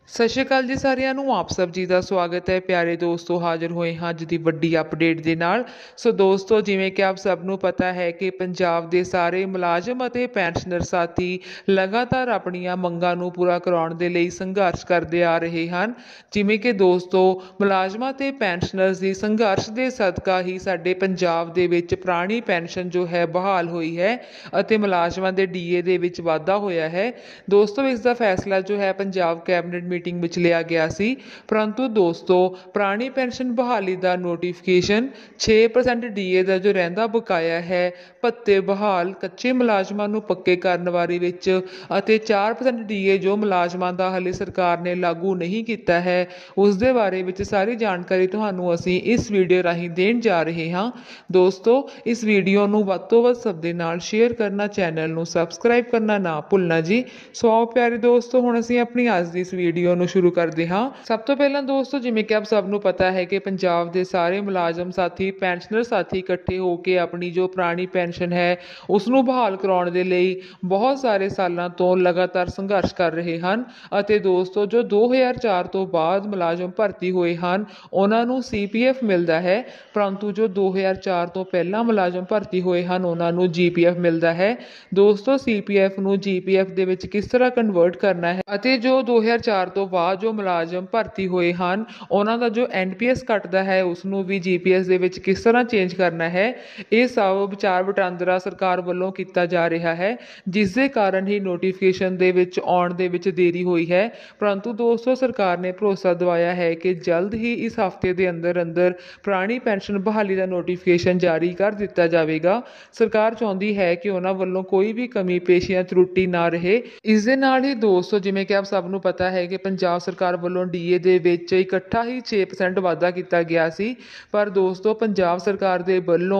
ਸਤਿ ਸ਼੍ਰੀ ਅਕਾਲ ਜੀ ਸਾਰਿਆਂ ਨੂੰ। ਆਪ ਸਭ ਜੀ ਦਾ ਸਵਾਗਤ ਹੈ। ਪਿਆਰੇ ਦੋਸਤੋ, ਹਾਜ਼ਰ ਹੋਏ ਹਾਂ ਅੱਜ ਦੀ ਵੱਡੀ ਅਪਡੇਟ ਦੇ ਨਾਲ। ਸੋ ਦੋਸਤੋ, ਜਿਵੇਂ ਕਿ ਆਪ ਸਭ ਨੂੰ ਪਤਾ ਹੈ ਕਿ ਪੰਜਾਬ ਦੇ ਸਾਰੇ ਮੁਲਾਜ਼ਮ ਅਤੇ ਪੈਨਸ਼ਨਰ ਸਾਥੀ ਲਗਾਤਾਰ ਆਪਣੀਆਂ ਮੰਗਾਂ ਨੂੰ ਪੂਰਾ ਕਰਾਉਣ ਦੇ ਲਈ ਸੰਘਰਸ਼ ਕਰਦੇ ਆ ਰਹੇ ਹਨ। ਜਿਵੇਂ ਕਿ ਦੋਸਤੋ, ਮੁਲਾਜ਼ਮਾਂ ਤੇ ਪੈਨਸ਼ਨਰਸ ਦੀ ਸੰਘਰਸ਼ ਦੇ ਸਦਕਾ ਹੀ ਸਾਡੇ ਪੰਜਾਬ ਦੇ ਵਿੱਚ ਪੁਰਾਣੀ ਪੈਨਸ਼ਨ ਜੋ ਹੈ ਬਹਾਲ ਹੋਈ ਹੈ ਅਤੇ ਮੁਲਾਜ਼ਮਾਂ ਦੇ ਡੀਏ ਦੇ ਵਿੱਚ ਵਾਧਾ ਹੋਇਆ ਹੈ। ਦੋਸਤੋ, ਇਸ ਦਾ ਫੈਸਲਾ ਜੋ ਹੈ ਪੰਜਾਬ ਕੈਬਨਿਟ ਮੀਟਿੰਗ ਵਿੱਚ ਲਿਆ ਗਿਆ ਸੀ। ਪਰੰਤੂ ਦੋਸਤੋ, ਪੁਰਾਣੀ ਪੈਨਸ਼ਨ ਬਹਾਲੀ ਦਾ ਨੋਟੀਫਿਕੇਸ਼ਨ 6% ਡੀਏ ਦਾ ਜੋ ਰਹਿੰਦਾ ਬਕਾਇਆ ਹੈ ਭੱਤੇ ਬਹਾਲ ਕੱਚੇ ਮੁਲਾਜ਼ਮਾਂ ਨੂੰ ਪੱਕੇ ਕਰਨ ਬਾਰੇ ਵਿੱਚ ਅਤੇ 4% ਡੀਏ ਜੋ ਮੁਲਾਜ਼ਮਾਂ ਦਾ ਹਲੇ ਸਰਕਾਰ ਨੇ ਲਾਗੂ ਨਹੀਂ ਕੀਤਾ ਹੈ ਉਸ ਦੇ ਬਾਰੇ ਵਿੱਚ ਸਾਰੀ ਜਾਣਕਾਰੀ ਤੁਹਾਨੂੰ ਅਸੀਂ ਇਸ ਵੀਡੀਓ ਰਾਹੀਂ ਦੇਣ ਜਾ ਰਹੇ ਹਾਂ। ਦੋਸਤੋ, ਇਸ ਵੀਡੀਓ ਨੂੰ ਵੱਧ ਤੋਂ ਵੱਧ ਸਭ ਦੇ ਨਾਲ ਸ਼ੇਅਰ ਕਰਨਾ, ਚੈਨਲ ਨੂੰ ਸਬਸਕ੍ਰਾਈਬ ਕਰਨਾ ਨਾ ਭੁੱਲਣਾ ਜੀ। ਸੋ ਆਓ ਪਿਆਰੇ ਦੋਸਤੋ, ਹੁਣ ਅਸੀਂ ਆਪਣੀ ਅੱਜ ਦੀ ਇਸ ਵੀਡੀਓ ਨੂੰ ਸ਼ੁਰੂ ਕਰਦੇ ਹਾਂ। ਸਭ ਤੋਂ ਪਹਿਲਾਂ ਦੋਸਤੋ, ਜਿਵੇਂ ਕਿ ਆਪ ਸਭ ਨੂੰ ਪਤਾ ਹੈ ਕਿ ਪੰਜਾਬ ਦੇ ਸਾਰੇ ਮੁਲਾਜ਼ਮ ਸਾਥੀ, ਪੈਨਸ਼ਨਰ ਸਾਥੀ ਇਕੱਠੇ ਹੋ ਕੇ ਆਪਣੀ ਜੋ ਪੁਰਾਣੀ ਪੈਨਸ਼ਨ ਹੈ ਉਸ ਨੂੰ ਬਹਾਲ ਕਰਾਉਣ ਦੇ ਲਈ ਬਹੁਤ ਸਾਰੇ ਸਾਲਾਂ ਤੋਂ ਲਗਾਤਾਰ ਸੰਘਰਸ਼ ਕਰ ਰਹੇ ਹਨ। ਅਤੇ ਦੋਸਤੋ, ਜੋ 2004 ਤੋਂ ਬਾਅਦ ਮੁਲਾਜ਼ਮ ਭਰਤੀ ਹੋਏ ਹਨ ਉਹਨਾਂ ਨੂੰ CPF ਮਿਲਦਾ ਹੈ, ਪਰੰਤੂ ਜੋ 2004 ਤੋਂ ਪਹਿਲਾਂ ਮੁਲਾਜ਼ਮ ਭਰਤੀ ਹੋਏ ਹਨ ਉਹਨਾਂ ਨੂੰ GPF ਮਿਲਦਾ ਹੈ। ਦੋਸਤੋ, CPF ਨੂੰ GPF ਦੇ ਵਿੱਚ ਕਿਸ ਤਰ੍ਹਾਂ ਕਨਵਰਟ ਕਰਨਾ ਹੈ ਅਤੇ ਜੋ 2004 ਤੋਂ ਬਾਅਦ ਜੋ ਮੁਲਾਜ਼ਮ ਭਰਤੀ ਹੋਏ ਹਨ ਉਹਨਾਂ ਦਾ ਜੋ NPS ਕੱਟਦਾ ਹੈ ਉਸ ਨੂੰ ਵੀ GPS ਦੇ ਵਿੱਚ ਕਿਸ ਤਰ੍ਹਾਂ ਚੇਂਜ ਕਰਨਾ ਹੈ, ਇਹ ਸਭ ਵਿਚਾਰ ਵਟਾਂਦਰਾ ਸਰਕਾਰ ਵੱਲੋਂ ਕੀਤਾ ਜਾ ਰਿਹਾ ਹੈ, ਜਿਸ ਦੇ ਕਾਰਨ ਹੀ ਨੋਟੀਫਿਕੇਸ਼ਨ ਦੇ ਵਿੱਚ ਆਉਣ ਦੇ ਵਿੱਚ ਦੇਰੀ ਹੋਈ ਹੈ। ਪਰੰਤੂ ਦੋਸਤੋ, ਸਰਕਾਰ ਨੇ ਭਰੋਸਾ ਦਿਵਾਇਆ ਹੈ ਕਿ ਜਲਦ ਹੀ ਇਸ ਹਫ਼ਤੇ ਦੇ ਅੰਦਰ ਅੰਦਰ ਪੁਰਾਣੀ ਪੈਨਸ਼ਨ ਬਹਾਲੀ ਦਾ ਨੋਟੀਫਿਕੇਸ਼ਨ ਜਾਰੀ ਕਰ ਦਿੱਤਾ ਜਾਵੇਗਾ। ਸਰਕਾਰ ਚਾਹੁੰਦੀ ਹੈ ਕਿ ਉਹਨਾਂ ਵੱਲੋਂ ਕੋਈ ਵੀ ਕਮੀ ਪੇਸ਼ੀ ਜਾਂ ਤਰੁੱਟੀ ਨਾ ਰਹੇ। ਇਸ ਦੇ ਨਾਲ ਹੀ ਦੋਸਤੋ, ਜਿਵੇਂ ਕਿ ਆਪ ਸਭ ਨੂੰ ਪਤਾ ਹੈ ਕਿ ਪੰਜਾਬ ਸਰਕਾਰ ਵੱਲੋਂ ਡੀਏ ਦੇ ਵਿੱਚ ਇਕੱਠਾ ਹੀ 6% ਵਾਧਾ ਕੀਤਾ ਗਿਆ ਸੀ, ਪਰ ਦੋਸਤੋ ਪੰਜਾਬ ਸਰਕਾਰ ਦੇ ਵੱਲੋਂ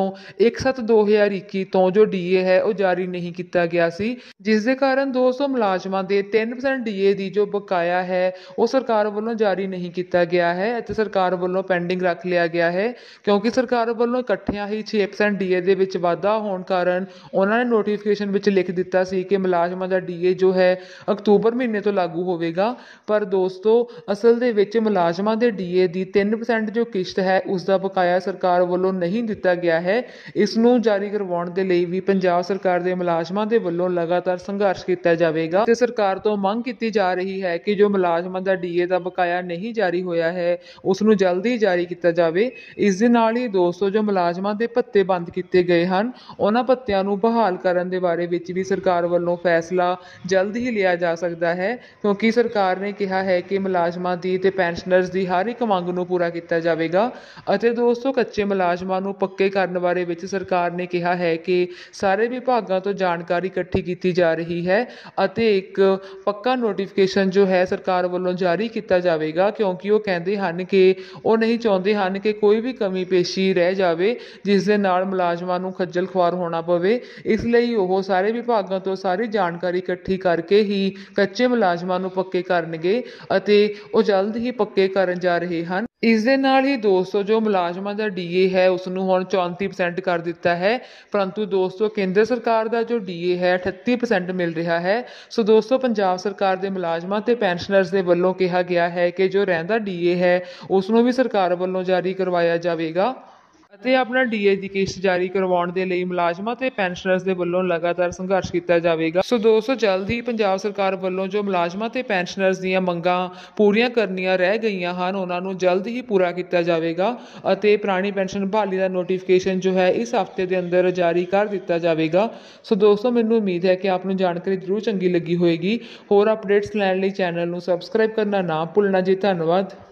1/7/2021 ਤੋਂ ਜੋ ਡੀਏ ਹੈ ਉਹ ਜਾਰੀ ਨਹੀਂ ਕੀਤਾ ਗਿਆ ਸੀ, ਜਿਸ ਦੇ ਕਾਰਨ ਦੋਸਤੋ ਮੁਲਾਜ਼ਮਾਂ ਦੇ 3% ਡੀਏ ਦੀ ਜੋ ਬਕਾਇਆ ਹੈ ਉਹ ਸਰਕਾਰ ਵੱਲੋਂ ਜਾਰੀ ਨਹੀਂ ਕੀਤਾ ਗਿਆ ਹੈ ਅਤੇ ਸਰਕਾਰ ਵੱਲੋਂ ਪੈਂਡਿੰਗ ਰੱਖ ਲਿਆ ਗਿਆ ਹੈ, ਕਿਉਂਕਿ ਸਰਕਾਰ ਵੱਲੋਂ ਇਕੱਠਿਆਂ ਹੀ 6% ਡੀਏ ਦੇ ਵਿੱਚ ਵਾਧਾ ਹੋਣ ਕਾਰਨ ਉਹਨਾਂ ਨੇ ਨੋਟੀਫਿਕੇਸ਼ਨ ਵਿੱਚ ਲਿਖ ਦਿੱਤਾ ਸੀ ਕਿ ਮੁਲਾਜ਼ਮਾਂ ਦਾ ਡੀਏ ਜੋ ਹੈ ਅਕਤੂਬਰ ਮਹੀਨੇ ਤੋਂ ਲਾਗੂ ਹੋਵੇਗਾ। ਪਰ ਦੋਸਤੋ, ਅਸਲ ਦੇ ਵਿੱਚ ਮੁਲਾਜ਼ਮਾਂ ਦੇ ਡੀਏ ਦੀ 3% ਜੋ ਕਿਸ਼ਤ ਹੈ ਉਸ ਦਾ ਬਕਾਇਆ ਸਰਕਾਰ ਵੱਲੋਂ ਨਹੀਂ ਦਿੱਤਾ ਗਿਆ ਹੈ। ਇਸ ਨੂੰ ਜਾਰੀ ਕਰਵਾਉਣ ਦੇ ਲਈ ਵੀ ਪੰਜਾਬ ਸਰਕਾਰ ਦੇ ਮੁਲਾਜ਼ਮਾਂ ਦੇ ਵੱਲੋਂ ਲਗਾਤਾਰ ਸੰਘਰਸ਼ ਕੀਤਾ ਜਾਵੇਗਾ ਤੇ ਸਰਕਾਰ ਤੋਂ ਮੰਗ ਕੀਤੀ ਜਾ ਰਹੀ ਹੈ ਕਿ ਜੋ ਮੁਲਾਜ਼ਮਾਂ ਦਾ ਡੀਏ ਦਾ ਬਕਾਇਆ ਨਹੀਂ ਜਾਰੀ ਹੋਇਆ ਹੈ ਉਸ ਨੂੰ ਜਲਦੀ ਜਾਰੀ ਕੀਤਾ ਜਾਵੇ। ਇਸ ਦੇ ਨਾਲ ਹੀ ਦੋਸਤੋ, ਜੋ ਮੁਲਾਜ਼ਮਾਂ ਦੇ ਭੱਤੇ ਬੰਦ ਕੀਤੇ ਗਏ ਹਨ ਉਹਨਾਂ ਭੱਤਿਆਂ ਨੂੰ ਬਹਾਲ ਕਰਨ ਦੇ ਬਾਰੇ ਵਿੱਚ ਵੀ ਸਰਕਾਰ ਵੱਲੋਂ ਫੈਸਲਾ ਜਲਦ ਹੀ ਲਿਆ ਜਾ ਸਕਦਾ ਹੈ, ਕਿਉਂਕਿ ਸਰਕਾਰ ਨੇ ਕਿਹਾ ਹੈ ਕਿ ਮੁਲਾਜ਼ਮਾਂ ਦੀ ਤੇ ਪੈਨਸ਼ਨਰਸ ਦੀ ਹਰ ਇੱਕ ਮੰਗ ਨੂੰ ਪੂਰਾ ਕੀਤਾ ਜਾਵੇਗਾ। ਅਤੇ ਦੋਸਤੋ, ਕੱਚੇ ਮੁਲਾਜ਼ਮਾਂ ਨੂੰ ਪੱਕੇ ਕਰਨ ਬਾਰੇ ਵਿੱਚ ਸਰਕਾਰ ਨੇ ਕਿਹਾ ਹੈ ਕਿ ਸਾਰੇ ਵਿਭਾਗਾਂ ਤੋਂ ਜਾਣਕਾਰੀ ਇਕੱਠੀ ਕੀਤੀ ਜਾ ਰਹੀ ਹੈ ਅਤੇ ਇੱਕ ਪੱਕਾ ਨੋਟੀਫਿਕੇਸ਼ਨ ਜੋ ਹੈ ਸਰਕਾਰ ਵੱਲੋਂ ਜਾਰੀ ਕੀਤਾ ਜਾਵੇਗਾ, ਕਿਉਂਕਿ ਉਹ ਕਹਿੰਦੇ ਹਨ ਕਿ ਉਹ ਨਹੀਂ ਚਾਹੁੰਦੇ ਹਨ ਕਿ ਕੋਈ ਵੀ ਕਮੀ ਪੇਸ਼ੀ ਰਹਿ ਜਾਵੇ ਜਿਸ ਦੇ ਨਾਲ ਮੁਲਾਜ਼ਮਾਂ ਨੂੰ ਖੱਜਲ ਖੁਆਰ ਹੋਣਾ ਪਵੇ। ਇਸ ਲਈ ਉਹ ਸਾਰੇ ਵਿਭਾਗਾਂ ਤੋਂ ਸਾਰੀ ਜਾਣਕਾਰੀ ਇਕੱਠੀ ਕਰਕੇ ਹੀ ਕੱਚੇ ਮੁਲਾਜ਼ਮਾਂ ਨੂੰ ਪੱਕੇ ਕਰਨਗੇ ਅਤੇ ਉਹ ਜਲਦ ਹੀ ਪੱਕੇ ਕਰਨ ਜਾ ਰਹੇ ਹਨ। ਇਸ ਦੇ ਨਾਲ ਹੀ ਦੋਸਤੋ, ਜੋ ਮੁਲਾਜ਼ਮਾਂ ਦਾ ਡੀਏ ਹੈ ਉਸ ਨੂੰ ਹੁਣ 34% ਕਰ ਦਿੱਤਾ ਹੈ, ਪਰੰਤੂ ਦੋਸਤੋ ਕੇਂਦਰ ਸਰਕਾਰ ਦਾ ਜੋ ਡੀਏ ਹੈ 38% ਮਿਲ ਰਿਹਾ ਹੈ। ਸੋ ਦੋਸਤੋ, ਪੰਜਾਬ ਸਰਕਾਰ ਦੇ ਮੁਲਾਜ਼ਮਾਂ ਤੇ ਪੈਨਸ਼ਨਰਸ ਦੇ ਵੱਲੋਂ ਕਿਹਾ ਗਿਆ ਹੈ ਕਿ ਜੋ ਰਹਿੰਦਾ ਡੀਏ ਹੈ ਉਸ ਨੂੰ ਵੀ ਸਰਕਾਰ ਵੱਲੋਂ ਜਾਰੀ ਕਰਵਾਇਆ ਜਾਵੇਗਾ ਅਤੇ ਆਪਣਾ ਡੀਏ ਦੀ ਕਿਸ਼ਤ ਜਾਰੀ ਕਰਵਾਉਣ ਦੇ ਲਈ ਮੁਲਾਜ਼ਮਾਂ ਤੇ ਪੈਨਸ਼ਨਰਸ ਦੇ ਵੱਲੋਂ ਲਗਾਤਾਰ ਸੰਘਰਸ਼ ਕੀਤਾ ਜਾਵੇਗਾ। ਸੋ ਦੋਸਤੋ, ਜਲਦ ਹੀ ਪੰਜਾਬ ਸਰਕਾਰ ਵੱਲੋਂ ਜੋ ਮੁਲਾਜ਼ਮਾਂ ਤੇ ਪੈਨਸ਼ਨਰਸ ਦੀਆਂ ਮੰਗਾਂ ਪੂਰੀਆਂ ਕਰਨੀਆਂ ਰਹਿ ਗਈਆਂ ਹਨ ਉਹਨਾਂ ਨੂੰ ਜਲਦ ਹੀ ਪੂਰਾ ਕੀਤਾ ਜਾਵੇਗਾ ਅਤੇ ਪੁਰਾਣੀ ਪੈਨਸ਼ਨ ਬਹਾਲੀ ਦਾ ਨੋਟੀਫਿਕੇਸ਼ਨ ਜੋ ਹੈ ਇਸ ਹਫ਼ਤੇ ਦੇ ਅੰਦਰ ਜਾਰੀ ਕਰ ਦਿੱਤਾ ਜਾਵੇਗਾ। ਸੋ ਦੋਸਤੋ, ਮੈਨੂੰ ਉਮੀਦ ਹੈ ਕਿ ਆਪ ਨੂੰ ਜਾਣਕਾਰੀ ਜ਼ਰੂਰ ਚੰਗੀ ਲੱਗੀ ਹੋਏਗੀ। ਹੋਰ ਅਪਡੇਟਸ ਲੈਣ ਲਈ ਚੈਨਲ ਨੂੰ ਸਬਸਕ੍ਰਾਈਬ ਕਰਨਾ ਨਾ ਭੁੱਲਣਾ ਜੀ। ਧੰਨਵਾਦ।